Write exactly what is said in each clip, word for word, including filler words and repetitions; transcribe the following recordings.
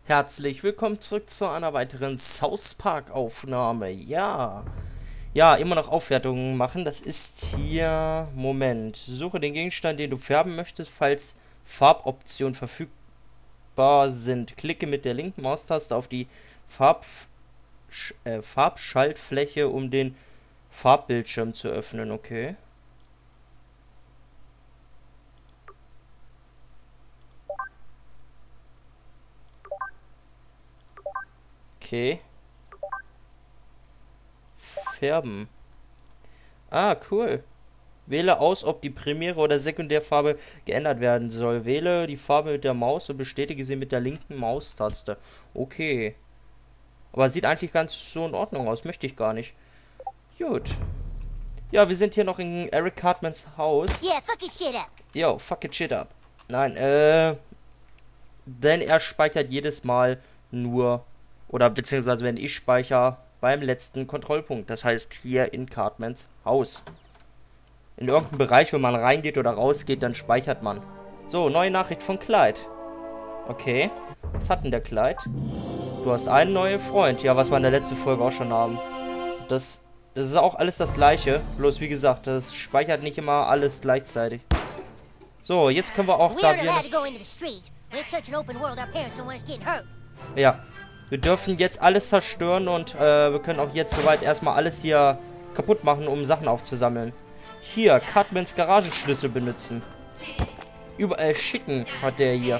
Herzlich willkommen zurück zu einer weiteren South Park Aufnahme. Ja, ja, immer noch Aufwertungen machen. Das ist hier, Moment, suche den Gegenstand, den du färben möchtest, falls Farboptionen verfügbar sind. Klicke mit der linken Maustaste auf die Farb, äh, Farbschaltfläche, um den Farbbildschirm zu öffnen. Okay. Okay. Färben. Ah, cool. Wähle aus, ob die Primäre- oder Sekundärfarbe geändert werden soll. Wähle die Farbe mit der Maus und bestätige sie mit der linken Maustaste. Okay. Aber sieht eigentlich ganz so in Ordnung aus. Möchte ich gar nicht. Gut. Ja, wir sind hier noch in Eric Cartmans Haus. Yeah, fuck his shit up. Yo, fuck it shit up. Nein, äh... Denn er speichert jedes Mal nur... Oder beziehungsweise wenn ich speichere beim letzten Kontrollpunkt. Das heißt hier in Cartmans Haus. In irgendeinem Bereich, wenn man reingeht oder rausgeht, dann speichert man. So, neue Nachricht von Clyde. Okay. Was hat denn der Clyde? Du hast einen neuen Freund. Ja, was wir in der letzten Folge auch schon haben. Das, das ist auch alles das gleiche. Bloß wie gesagt, das speichert nicht immer alles gleichzeitig. So, jetzt können wir auch We da aren't wieder... allowed to go into the street. We're such an open world, our parents don't want us getting hurt. Ja. Wir dürfen jetzt alles zerstören und äh, wir können auch jetzt soweit erstmal alles hier kaputt machen, um Sachen aufzusammeln. Hier, Cartmans Garagenschlüssel benutzen. Überall schicken hat der hier.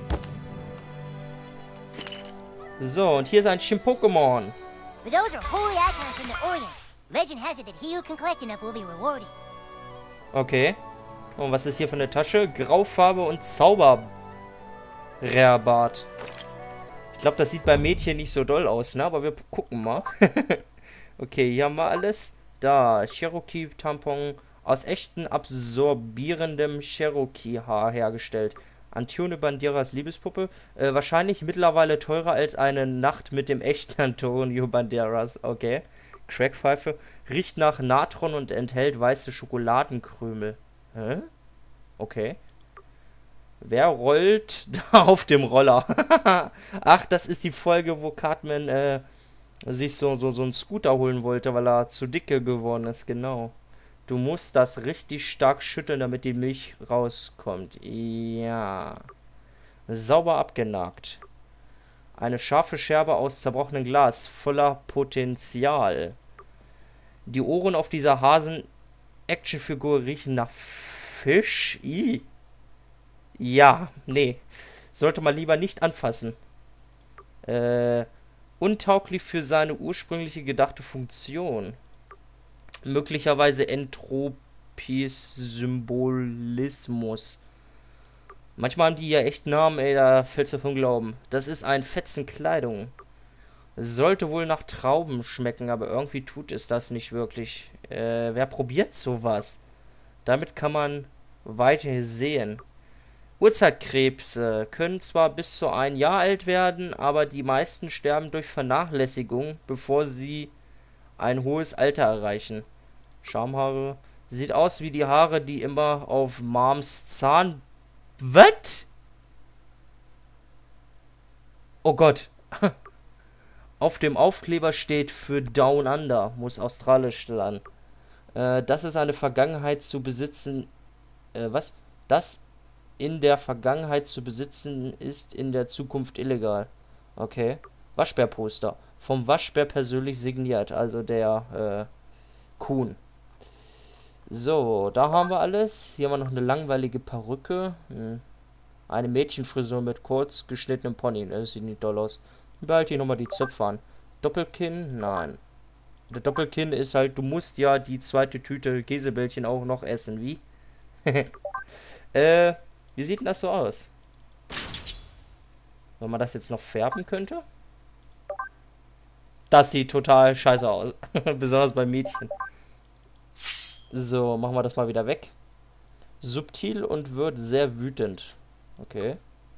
So, und hier ist ein Chim-Pokémon. But those are holy icons from the Orient. Legend has it that he who can collect enough will be rewarded. Okay. Und was ist hier für eine Tasche? Graufarbe und Zaubererbart. Ich glaube, das sieht bei Mädchen nicht so doll aus, ne? Aber wir gucken mal. Okay, hier haben wir alles. Da, Cherokee-Tampon aus echtem absorbierendem Cherokee-Haar hergestellt. Antonio Banderas Liebespuppe. Äh, wahrscheinlich mittlerweile teurer als eine Nacht mit dem echten Antonio Banderas. Okay. Crackpfeife. Riecht nach Natron und enthält weiße Schokoladenkrümel. Hä? Okay. Wer rollt da auf dem Roller? Ach, das ist die Folge, wo Cartman äh, sich so, so, so einen Scooter holen wollte, weil er zu dicke geworden ist. Genau. Du musst das richtig stark schütteln, damit die Milch rauskommt. Ja. Sauber abgenagt. Eine scharfe Scherbe aus zerbrochenem Glas, voller Potenzial. Die Ohren auf dieser Hasen-Actionfigur riechen nach Fisch. Ih. Ja, nee. Sollte man lieber nicht anfassen. Äh, untauglich für seine ursprüngliche gedachte Funktion. Möglicherweise Entropie-Symbolismus. Manchmal haben die ja echt Namen, ey, da fällst du vom Glauben. Das ist ein Fetzen Kleidung. Sollte wohl nach Trauben schmecken, aber irgendwie tut es das nicht wirklich. Äh, wer probiert sowas? Damit kann man weiter sehen. Urzeitkrebse können zwar bis zu ein Jahr alt werden, aber die meisten sterben durch Vernachlässigung, bevor sie ein hohes Alter erreichen. Schamhaare. Sieht aus wie die Haare, die immer auf Moms Zahn... Was? Oh Gott. Auf dem Aufkleber steht für Down Under. Muss australisch sein. Äh, das ist eine Vergangenheit zu besitzen... Äh, was? Das... in der Vergangenheit zu besitzen, ist in der Zukunft illegal. Okay. Waschbärposter. Vom Waschbär persönlich signiert, also der äh, Kuhn. So, da haben wir alles. Hier haben wir noch eine langweilige Perücke. Hm. Eine Mädchenfrisur mit kurz geschnittenem Pony. Das sieht nicht doll aus. Behalt hier nochmal die Zöpfe an. Doppelkinn? Nein. Der Doppelkinn ist halt, du musst ja die zweite Tüte Käsebällchen auch noch essen. Wie? äh... Wie sieht denn das so aus? Wenn man das jetzt noch färben könnte? Das sieht total scheiße aus. Besonders bei Mädchen. So, machen wir das mal wieder weg. Subtil und wird sehr wütend. Okay.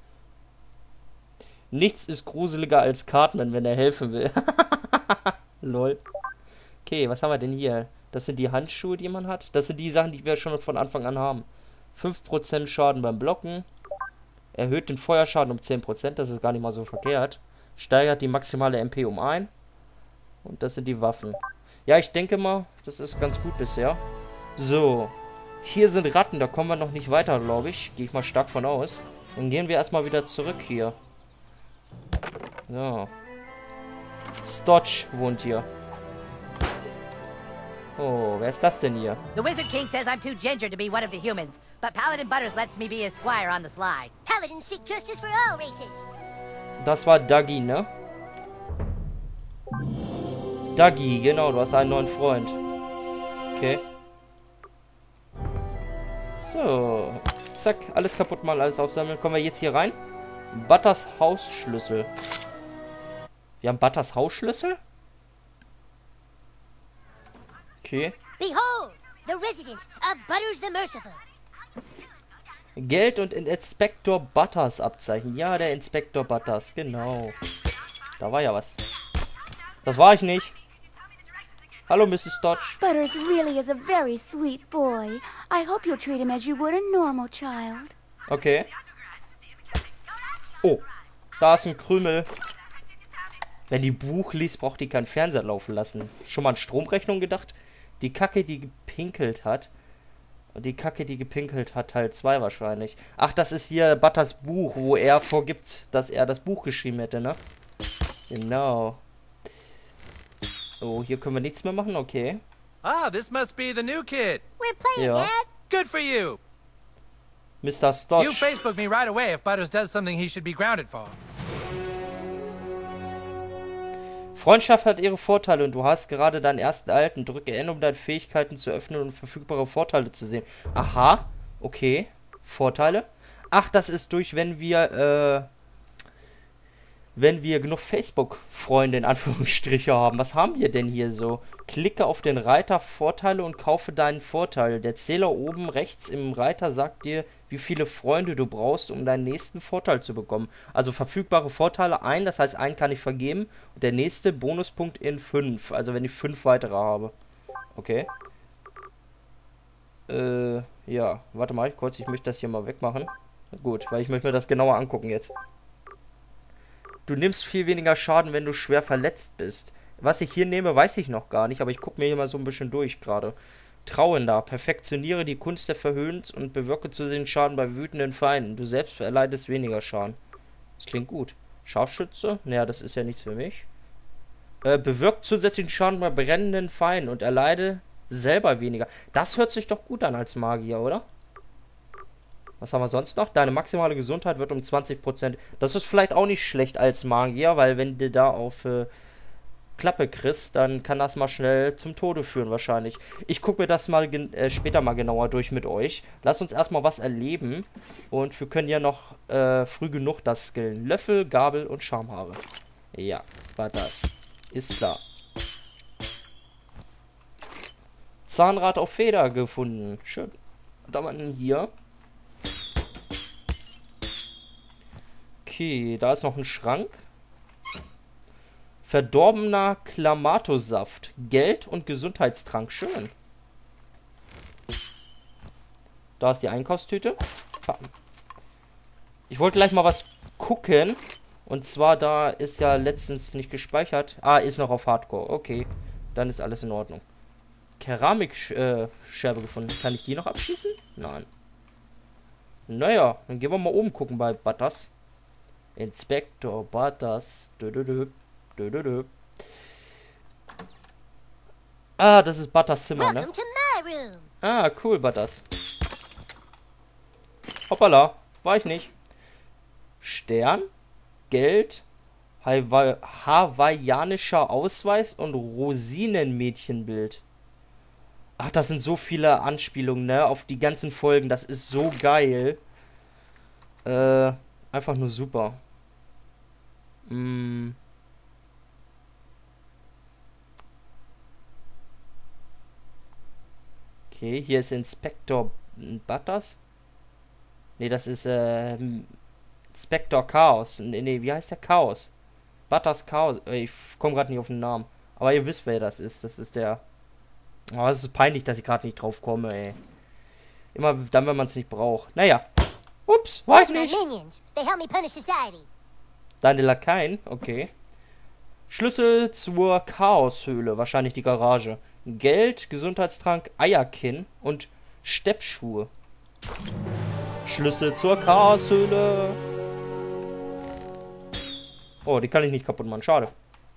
Nichts ist gruseliger als Cartman, wenn er helfen will. Lol. Okay, was haben wir denn hier? Das sind die Handschuhe, die man hat. Das sind die Sachen, die wir schon von Anfang an haben. fünf Prozent Schaden beim Blocken. Erhöht den Feuerschaden um zehn Prozent, das ist gar nicht mal so verkehrt. Steigert die maximale M P um ein. Und das sind die Waffen. Ja, ich denke mal, das ist ganz gut bisher. So. Hier sind Ratten, da kommen wir noch nicht weiter, glaube ich. Gehe ich mal stark von aus. Dann gehen wir erstmal wieder zurück hier. So. Stotch wohnt hier. Oh, wer ist das denn hier? The Wizard King says I'm too ginger to be one of the humans, but Paladin Butters lets me be his squire on the sly. Paladins seek justice for all races. Das war Dougie, ne? Dougie, genau, du hast einen neuen Freund. Okay. So. Zack, alles kaputt machen, alles aufsammeln. Kommen wir jetzt hier rein? Butters Hausschlüssel. Wir haben Butters Hausschlüssel? Okay. Behold, the residence of Butters the Merciful. Geld und Inspektor Butters Abzeichen. Ja, der Inspektor Butters, genau. Da war ja was. Das war ich nicht. Hallo, Missus Stotch. Butters really is a very sweet boy. I hope you'll treat him as you would a normal child. Okay. Oh, da ist ein Krümel. Wenn die Buch liest, braucht die keinen Fernseher laufen lassen. Schon mal an Stromrechnung gedacht? Die Kacke, die gepinkelt hat. Und die Kacke, die gepinkelt hat, Teil zwei wahrscheinlich. Ach, das ist hier Butters Buch, wo er vorgibt, dass er das Buch geschrieben hätte, ne? Genau. Oh, hier können wir nichts mehr machen, okay. Ah, this must be the new kid. We're playing, Ja. Dad. Good for you. Mister You Stotch. Facebook me right away if Butters does something he should be grounded for. Freundschaft hat ihre Vorteile und du hast gerade deinen ersten Alten. Drücke N, um deine Fähigkeiten zu öffnen und verfügbare Vorteile zu sehen. Aha, okay. Vorteile. Ach, das ist durch, wenn wir, äh, wenn wir genug Facebook-Freunde in Anführungsstriche haben. Was haben wir denn hier so? Klicke auf den Reiter Vorteile und kaufe deinen Vorteil. Der Zähler oben rechts im Reiter sagt dir, wie viele Freunde du brauchst, um deinen nächsten Vorteil zu bekommen. Also verfügbare Vorteile ein, das heißt, einen kann ich vergeben. Und der nächste Bonuspunkt in fünf. Also wenn ich fünf weitere habe. Okay. Äh, ja. Warte mal kurz, ich möchte das hier mal wegmachen. Gut, weil ich möchte mir das genauer angucken jetzt. Du nimmst viel weniger Schaden, wenn du schwer verletzt bist. Was ich hier nehme, weiß ich noch gar nicht, aber ich gucke mir hier mal so ein bisschen durch gerade. Trauender. Perfektioniere die Kunst der Verhöhnens und bewirke zusätzlichen Schaden bei wütenden Feinden. Du selbst erleidest weniger Schaden. Das klingt gut. Scharfschütze? Naja, das ist ja nichts für mich. Äh, bewirkt zusätzlichen Schaden bei brennenden Feinden und erleide selber weniger. Das hört sich doch gut an als Magier, oder? Was haben wir sonst noch? Deine maximale Gesundheit wird um zwanzig Prozent. Das ist vielleicht auch nicht schlecht als Magier, weil wenn du da auf äh, Klappe kriegst, dann kann das mal schnell zum Tode führen wahrscheinlich. Ich gucke mir das mal äh, später mal genauer durch mit euch. Lass uns erstmal was erleben. Und wir können ja noch äh, früh genug das skillen. Löffel, Gabel und Schamhaare. Ja, war das. Ist klar. Zahnrad auf Feder gefunden. Schön. Und dann mal hier. Okay, da ist noch ein Schrank. Verdorbener Klamatosaft. Geld und Gesundheitstrank. Schön. Da ist die Einkaufstüte. Ich wollte gleich mal was gucken. Und zwar, da ist ja letztens nicht gespeichert. Ah, ist noch auf Hardcore. Okay, dann ist alles in Ordnung. Keramikscherbe äh, gefunden. Kann ich die noch abschießen? Nein. Naja, dann gehen wir mal oben gucken bei Butters. Inspektor Butters. Dö, dö, dö. Dö, dö, dö. Ah, das ist Butters Zimmer, ne? Welcome to my room. Ah, cool, Butters. Hoppala, war ich nicht. Stern, Geld, Hawa hawaiianischer Ausweis und Rosinenmädchenbild. Ach, das sind so viele Anspielungen, ne? Auf die ganzen Folgen. Das ist so geil. Äh, einfach nur super. Mm. Okay, hier ist Inspektor Butters. Ne, das ist, äh, Inspektor Chaos. Ne, wie heißt der? Chaos. Butters Chaos. Ich komme gerade nicht auf den Namen. Aber ihr wisst, wer das ist. Das ist der... Oh, es ist peinlich, dass ich gerade nicht drauf komme, ey. Immer dann, wenn man es nicht braucht. Naja. Ups, war ich Those are my nicht. minions. They help me punish society. Deine Lakaien, okay. Schlüssel zur Chaoshöhle, wahrscheinlich die Garage. Geld, Gesundheitstrank, Eierkin und Steppschuhe. Schlüssel zur Chaoshöhle. Oh, die kann ich nicht kaputt machen, schade.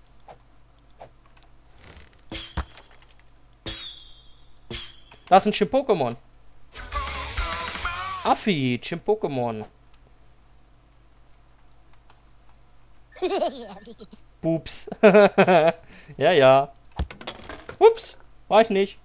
Da ist ein Chim-Pokémon. Affi, Chim-Pokémon. Pups. Ja, ja. Ups, war ich nicht.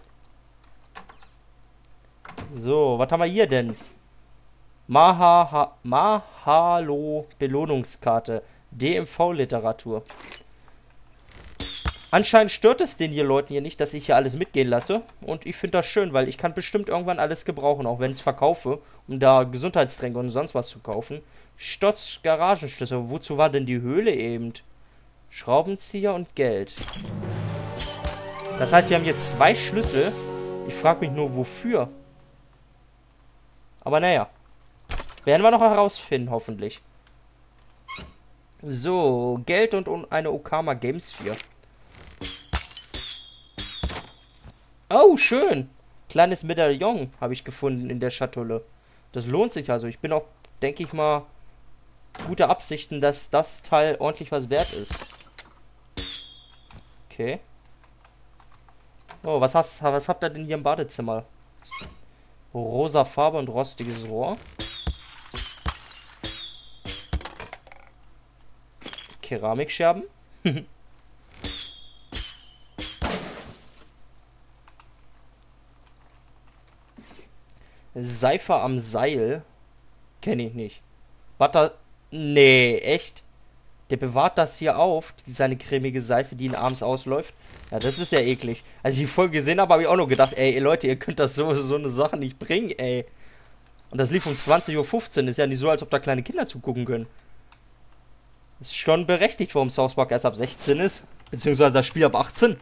So, was haben wir hier denn? Maha, Mahalo Belohnungskarte. D M V-Literatur. Anscheinend stört es den hier Leuten hier nicht, dass ich hier alles mitgehen lasse. Und ich finde das schön, weil ich kann bestimmt irgendwann alles gebrauchen, auch wenn ich es verkaufe, um da Gesundheitstränke und sonst was zu kaufen. Stotz Garagenschlüssel. Wozu war denn die Höhle eben? Schraubenzieher und Geld. Das heißt, wir haben hier zwei Schlüssel. Ich frage mich nur, wofür. Aber naja. Werden wir noch herausfinden, hoffentlich. So, Geld und eine Okama Games vier. Oh, schön. Kleines Medaillon habe ich gefunden in der Schatulle. Das lohnt sich also. Ich bin auch, denke ich mal, gute Absichten, dass das Teil ordentlich was wert ist. Okay. Oh, was, hast, was habt ihr denn hier im Badezimmer? Rosa Farbe und rostiges Rohr. Keramikscherben. Seifer am Seil. Kenne ich nicht. Butter. Nee, echt? Der bewahrt das hier auf, seine cremige Seife, die ihn abends ausläuft. Ja, das ist ja eklig. Als ich die Folge gesehen habe, habe ich auch nur gedacht, ey, Leute, ihr könnt das so, so eine Sache nicht bringen, ey. Und das lief um zwanzig Uhr fünfzehn. Ist ja nicht so, als ob da kleine Kinder zugucken können. Ist schon berechtigt, warum South Park erst ab sechzehn ist. Beziehungsweise das Spiel ab achtzehn.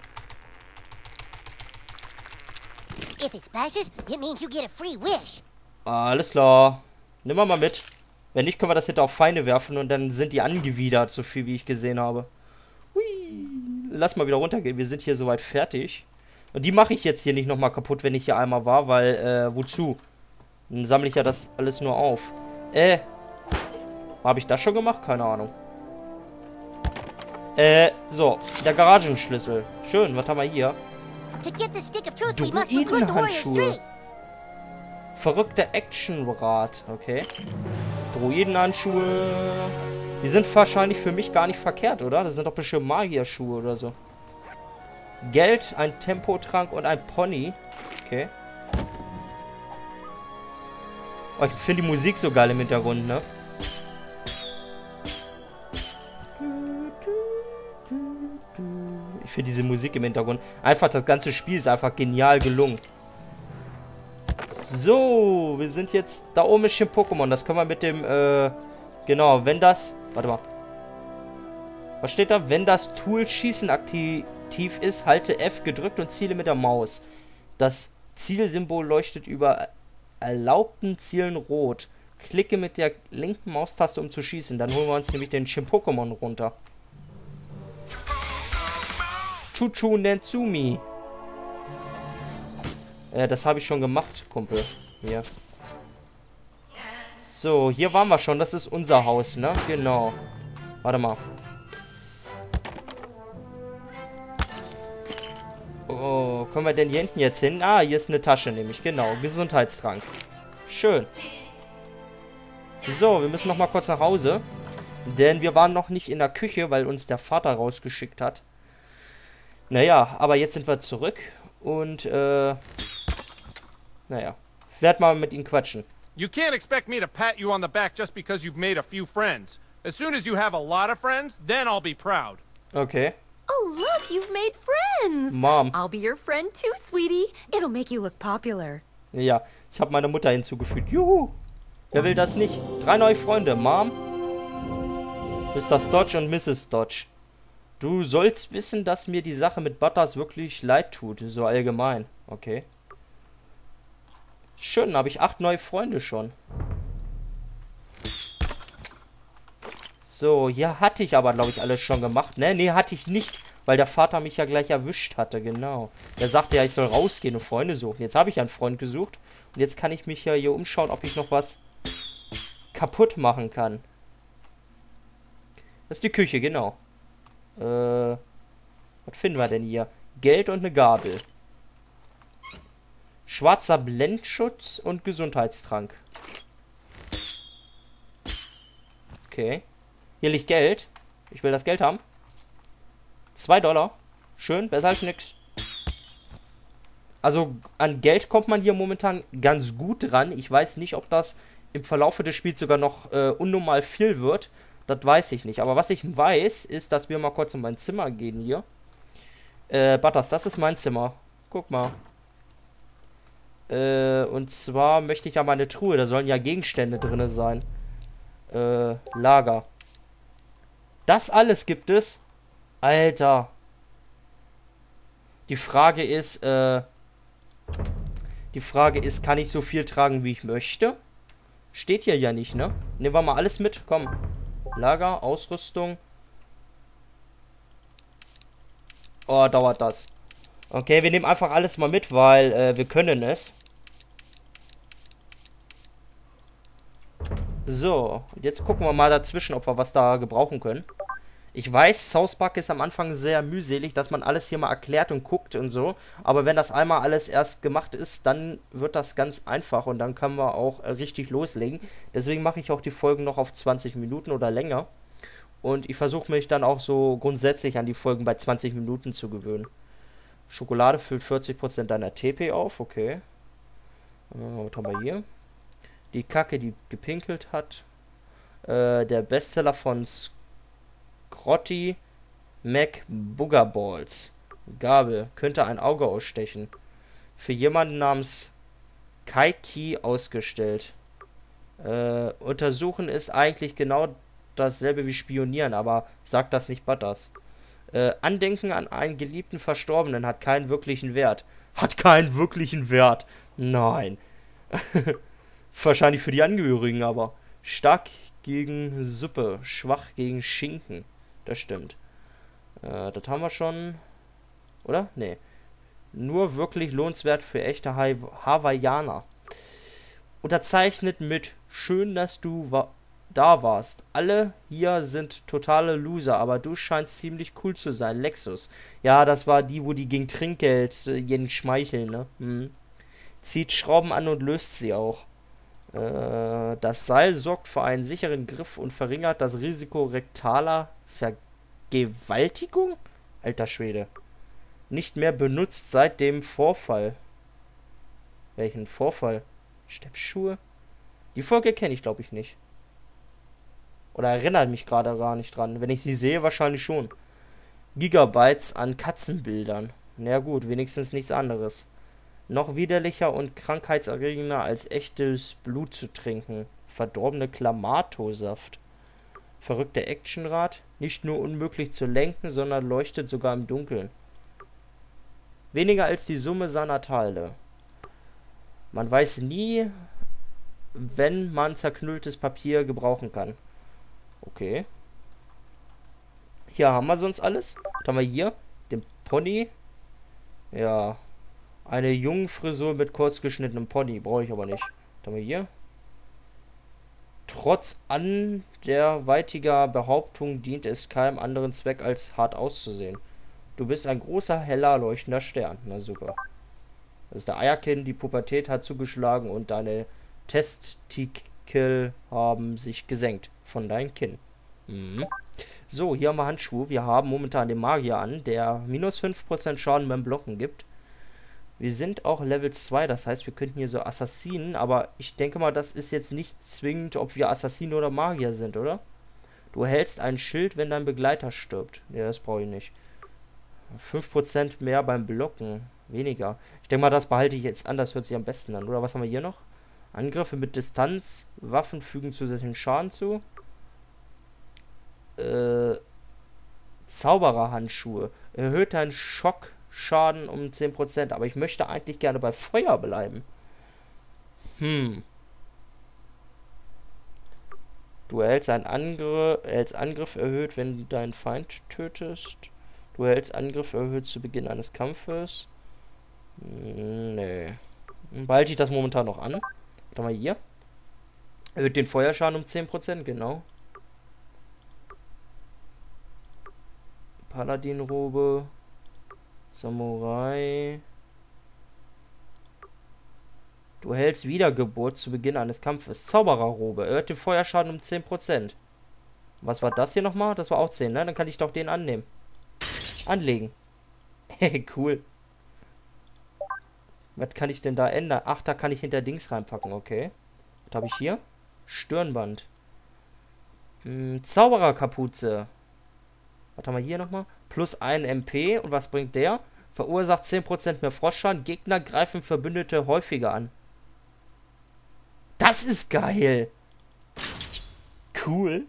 If it splashes, it means you get a free wish. Alles klar. Nimm mal mit. Wenn nicht, können wir das hinter auf Feinde werfen und dann sind die angewidert, so viel wie ich gesehen habe. Hui. Lass mal wieder runtergehen. Wir sind hier soweit fertig. Und die mache ich jetzt hier nicht nochmal kaputt, wenn ich hier einmal war, weil, äh, wozu? Dann sammle ich ja das alles nur auf. Äh. Habe ich das schon gemacht? Keine Ahnung. Äh, so. Der Garagenschlüssel. Schön, was haben wir hier? To get the stick of truth, we must recruit the warriors Druidenhandschuhe. three. Verrückter Actionrad. Okay. Druidenhandschuhe. Die sind wahrscheinlich für mich gar nicht verkehrt, oder? Das sind doch bestimmt Magierschuhe oder so. Geld, ein Tempotrank und ein Pony. Okay. Oh, ich finde die Musik so geil im Hintergrund, ne? Ich finde diese Musik im Hintergrund. Einfach, das ganze Spiel ist einfach genial gelungen. So, wir sind jetzt... Da oben ist schon Pokémon. Das können wir mit dem, äh... Genau, wenn das... Warte mal. Was steht da? Wenn das Tool Schießen aktiv ist, halte F gedrückt und ziele mit der Maus. Das Zielsymbol leuchtet über erlaubten Zielen rot. Klicke mit der linken Maustaste, um zu schießen. Dann holen wir uns nämlich den Chim-Pokémon runter. Chuchu Nenzumi. Äh, das habe ich schon gemacht, Kumpel. Hier. So, hier waren wir schon. Das ist unser Haus, ne? Genau. Warte mal. Oh, kommen wir denn hier hinten jetzt hin? Ah, hier ist eine Tasche nämlich. Genau, Gesundheitstrank. Schön. So, wir müssen noch mal kurz nach Hause. Denn wir waren noch nicht in der Küche, weil uns der Vater rausgeschickt hat. Naja, aber jetzt sind wir zurück. Und, äh... Naja, ich werde mal mit ihm quatschen. You can't expect me to pat you on the back just because you've made a few friends. As soon as you have a lot of friends, then I'll be proud. Okay. Oh, look, you've made friends. Mom. I'll be your friend too, sweetie. It'll make you look popular. Ja, ich habe meine Mutter hinzugefügt. Juhu. Wer will das nicht? Drei neue Freunde. Mom, Mister Dodge und Misses Dodge. Du sollst wissen, dass mir die Sache mit Butters wirklich leid tut. So allgemein. Okay. Schön, habe ich acht neue Freunde schon. So, hier hatte ich aber, glaube ich, alles schon gemacht. Ne, nee, hatte ich nicht, weil der Vater mich ja gleich erwischt hatte, genau. Der sagte ja, ich soll rausgehen und Freunde suchen. Jetzt habe ich einen Freund gesucht. Und jetzt kann ich mich ja hier umschauen, ob ich noch was kaputt machen kann. Das ist die Küche, genau. Äh, was finden wir denn hier? Geld und eine Gabel. Schwarzer Blendschutz und Gesundheitstrank. Okay. Hier liegt Geld. Ich will das Geld haben. Zwei Dollar. Schön, besser als nix. Also an Geld kommt man hier momentan ganz gut dran. Ich weiß nicht, ob das im Verlaufe des Spiels sogar noch äh, unnormal viel wird. Das weiß ich nicht. Aber was ich weiß, ist, dass wir mal kurz in mein Zimmer gehen hier. Äh, Butters, das ist mein Zimmer. Guck mal. Äh, und zwar möchte ich ja meine Truhe. Da sollen ja Gegenstände drin sein. Äh, Lager. Das alles gibt es. Alter. Die Frage ist, äh... Die Frage ist, kann ich so viel tragen, wie ich möchte? Steht hier ja nicht, ne? Nehmen wir mal alles mit. Komm. Lager, Ausrüstung. Oh, dauert das. Okay, wir nehmen einfach alles mal mit, weil äh, wir können es. So, und jetzt gucken wir mal dazwischen, ob wir was da gebrauchen können. Ich weiß, South Park ist am Anfang sehr mühselig, dass man alles hier mal erklärt und guckt und so. Aber wenn das einmal alles erst gemacht ist, dann wird das ganz einfach und dann können wir auch äh, richtig loslegen. Deswegen mache ich auch die Folgen noch auf zwanzig Minuten oder länger. Und ich versuche mich dann auch so grundsätzlich an die Folgen bei zwanzig Minuten zu gewöhnen. Schokolade füllt vierzig Prozent deiner T P auf, okay. Äh, was haben wir hier? Die Kacke, die gepinkelt hat. Äh, der Bestseller von Scotty Mac Boogerballs. Gabel. Könnte ein Auge ausstechen. Für jemanden namens Kaiki ausgestellt. Äh, untersuchen ist eigentlich genau dasselbe wie spionieren, aber sagt das nicht Butters. Äh, Andenken an einen geliebten Verstorbenen hat keinen wirklichen Wert. Hat keinen wirklichen Wert. Nein. Wahrscheinlich für die Angehörigen, aber. Stark gegen Suppe, schwach gegen Schinken. Das stimmt. Äh, das haben wir schon. Oder? Nee. Nur wirklich lohnenswert für echte ha Hawaiianer. Unterzeichnet mit schön, dass du wa da warst. Alle hier sind totale Loser, aber du scheinst ziemlich cool zu sein. Lexus. Ja, das war die, wo die gegen Trinkgeld äh, jeden schmeicheln, ne? Hm. Zieht Schrauben an und löst sie auch. Äh, das Seil sorgt für einen sicheren Griff und verringert das Risiko rektaler Vergewaltigung? Alter Schwede. Nicht mehr benutzt seit dem Vorfall. Welchen Vorfall? Steppschuhe? Die Folge kenne ich, glaube ich, nicht. Oder erinnert mich gerade gar nicht dran. Wenn ich sie sehe, wahrscheinlich schon. Gigabytes an Katzenbildern. Na gut, wenigstens nichts anderes. Noch widerlicher und krankheitserregender als echtes Blut zu trinken. Verdorbene Clamato-Saft. Verrückter Actionrad. Nicht nur unmöglich zu lenken, sondern leuchtet sogar im Dunkeln. Weniger als die Summe seiner Teile. Man weiß nie, wenn man zerknülltes Papier gebrauchen kann. Okay. Hier haben wir sonst alles. Was haben wir hier? Den Pony. Ja. Eine Jungfrisur mit kurz geschnittenem Pony. Brauche ich aber nicht. Was haben wir hier? Trotz anderweitiger Behauptung dient es keinem anderen Zweck, als hart auszusehen. Du bist ein großer, heller, leuchtender Stern. Na super. Das ist der Eierkin. Die Pubertät hat zugeschlagen und deine Testikel haben sich gesenkt von deinem Kinn. Mhm. So, hier haben wir Handschuhe. Wir haben momentan den Magier an, der minus fünf Prozent Schaden beim Blocken gibt. Wir sind auch Level zwei, das heißt, wir könnten hier so Assassinen, aber ich denke mal, das ist jetzt nicht zwingend, ob wir Assassinen oder Magier sind, oder? Du hältst ein Schild, wenn dein Begleiter stirbt. Ja, das brauche ich nicht. fünf Prozent mehr beim Blocken. Weniger. Ich denke mal, das behalte ich jetzt an, das hört sich am besten an. Oder was haben wir hier noch? Angriffe mit Distanz. Waffen fügen zusätzlichen Schaden zu. Äh, Zaubererhandschuhe. Erhöht deinen Schockschaden um zehn Prozent. Aber ich möchte eigentlich gerne bei Feuer bleiben. Hm. Du erhältst einen Angriff, erhältst Angriff erhöht, wenn du deinen Feind tötest. Du erhältst Angriff erhöht zu Beginn eines Kampfes. Nee. Behalte ich das momentan noch an. Warte mal hier. Erhöht den Feuerschaden um zehn Prozent, genau. Paladinrobe. Samurai. Du erhältst Wiedergeburt zu Beginn eines Kampfes. Zaubererrobe. Erhöht den Feuerschaden um zehn Prozent. Was war das hier nochmal? Das war auch zehn, ne? Dann kann ich doch den annehmen. Anlegen. Hey, cool. Was kann ich denn da ändern? Ach, da kann ich hinter Dings reinpacken, okay. Was habe ich hier? Stirnband. Hm, Zaubererkapuze. Was haben wir hier nochmal? Plus ein M P. Und was bringt der? Verursacht zehn Prozent mehr Frostschaden. Gegner greifen Verbündete häufiger an. Das ist geil. Cool.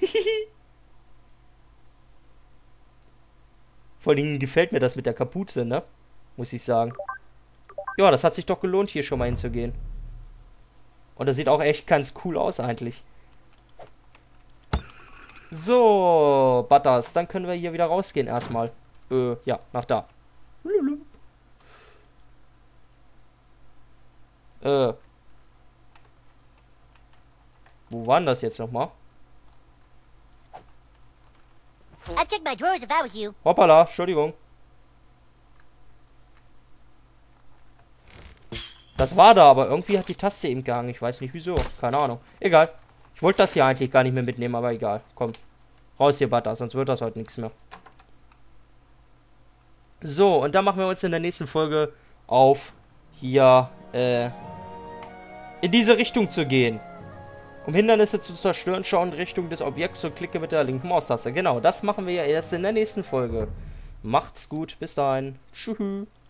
Vor allem gefällt mir das mit der Kapuze, ne? Muss ich sagen. Ja, das hat sich doch gelohnt, hier schon mal hinzugehen. Und das sieht auch echt ganz cool aus, eigentlich. So, Butters, dann können wir hier wieder rausgehen erstmal. Äh, ja, nach da. Äh. Wo waren das jetzt nochmal? I'd check my drawers if I was you. Hoppala, Entschuldigung. Das war da, aber irgendwie hat die Taste eben gehangen. Ich weiß nicht wieso. Keine Ahnung. Egal. Ich wollte das hier eigentlich gar nicht mehr mitnehmen, aber egal. Komm. Raus hier, Butter, sonst wird das heute nichts mehr. So, und dann machen wir uns in der nächsten Folge auf, hier, äh, in diese Richtung zu gehen. Um Hindernisse zu zerstören, schau in Richtung des Objekts und klicke mit der linken Maustaste. Genau, das machen wir ja erst in der nächsten Folge. Macht's gut, bis dahin. Tschüss.